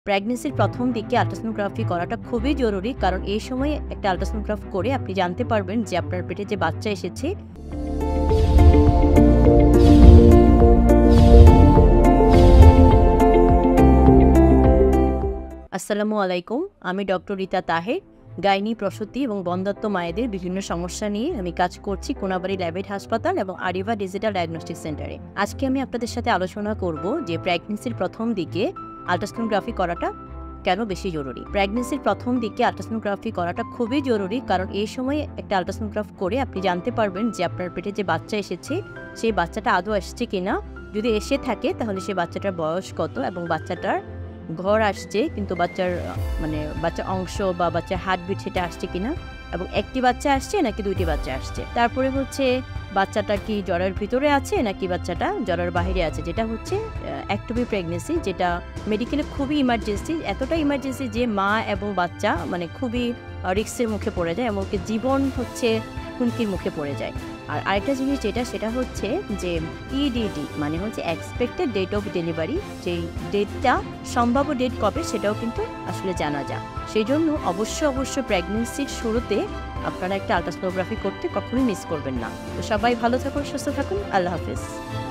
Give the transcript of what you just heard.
প্রেগন্যান্সির প্রথম দিকে আল্ট্রাসোনোগ্রাফি করাটা খুবই জরুরি, কারণ এই সময়ে একটা আল্ট্রাসোনোগ্রাফ করে আপনি জানতে পারবেন যে আপনার পেটে যে বাচ্চা এসেছে। আসসালামু আলাইকুম, আমি ডক্টর রিতা তাহের। গাইনি, প্রসূতি এবং বন্ধ্যাত্ব মায়েদের বিভিন্ন সমস্যা নিয়ে আমি কাজ করছি কোনাবাড়ী ল্যাবেট হাসপাতাল এবং আরিভা ডিজিটাল ডায়াগনস্টিক সেন্টারে। আজকে আমি আপনাদের সাথে আলোচনা করব যে প্রেগন্যান্সির প্রথম দিকে আল্ট্রাসোনোগ্রাফি করাটা কেন বেশি জরুরি। প্রেগন্যান্সির প্রথম দিকে আল্ট্রাসোনোগ্রাফি করাটা খুবই জরুরি, কারণ এই সময়ে একটা আল্ট্রাসোনোগ্রাফ করে আপনি জানতে পারবেন যে আপনার পেটে যে বাচ্চা এসেছে সেই বাচ্চাটা আদৌ আসছে কিনা। যদি এসে থাকে তাহলে সেই বাচ্চাটার বয়স কত এবং বাচ্চাটার ঘর আসছে কিন্তু বাচ্চার অংশ বা বাচ্চার হার্টবিট সেটা আসছে কিনা, এবং একটি বাচ্চা আসছে নাকি দুইটি বাচ্চা আসছে। তারপরে হচ্ছে বাচ্চাটা কি জ্বরের ভিতরে আছে নাকি বাচ্চাটা জ্বরের বাইরে আছে, যেটা হচ্ছে একটোপি প্রেগনেন্সি, যেটা মেডিকেলে খুবই ইমার্জেন্সি। এতটা ইমার্জেন্সি যে মা এবং বাচ্চা খুবই রিস্কের মুখে পড়ে যায়, এমনকি জীবন হচ্ছে হুমকির মুখে পড়ে যায়। আর আরেকটা জিনিস সেটা হচ্ছে যে ইডিডি মানে হচ্ছে এক্সপেক্টেড ডেট অফ ডেলিভারি, যেই ডেটটা সম্ভাব্য ডেট কবে সেটাও কিন্তু আসলে জানা যায়। সেই জন্য অবশ্যই প্রেগনেন্সির শুরুতে আপনারা একটা আল্ট্রাসোনোগ্রাফি করতে কখনোই মিস করবেন না। তো সবাই ভালো থাকুন, সুস্থ থাকুন, আল্লাহ হাফেজ।